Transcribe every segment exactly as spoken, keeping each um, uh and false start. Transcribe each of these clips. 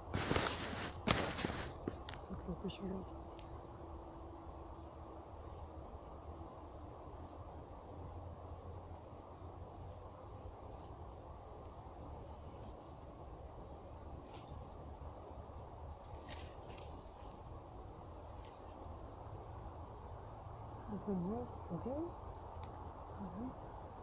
Вот как еще раз. Окей, окей. Угу.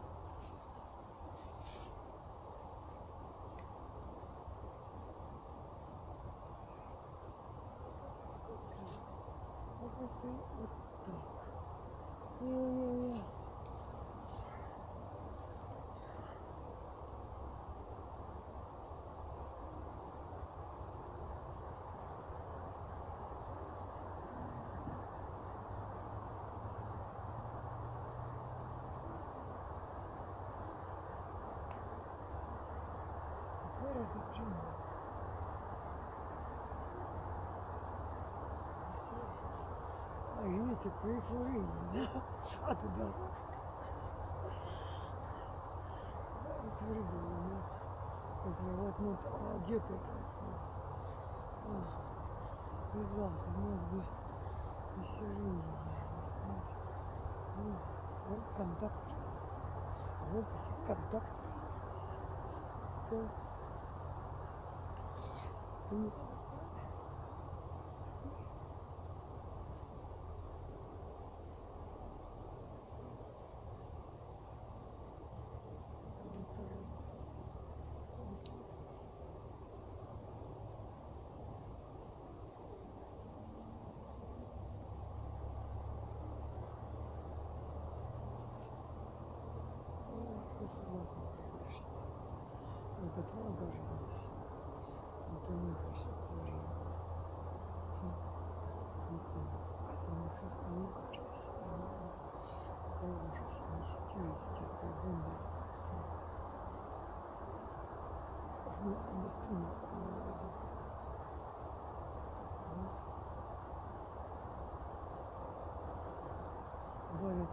Вот так. Не-не-не. Какой разочарован. А видите, перефурили, да? А туда. Это вредно, да? Если вот, ну, а где-то это все. Вязался, может быть, веселее, сказать. Ну, вот контактор. Вот и контактор. И это твоя даже здесь. Это не кажется время. Это не как не кажется. Это ужас. Не security, это бомба. Ну, быстрее. Говорят,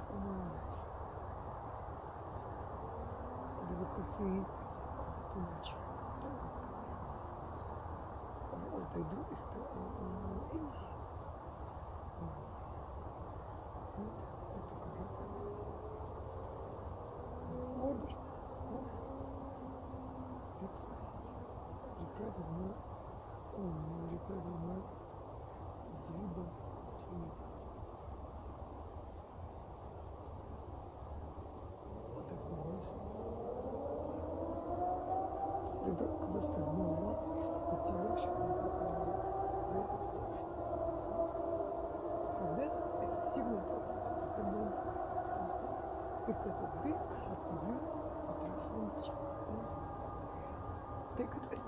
это кусы тумачек. Вот иду из Изи. Вот, это какой-то ордер. Requested more, oh, requested more individual opportunities. Вот такой мысль. Это просто много мотивирующих контактов. Это случай. Когда это сигнал, когда because of this, I have to use a telephone check. Take it.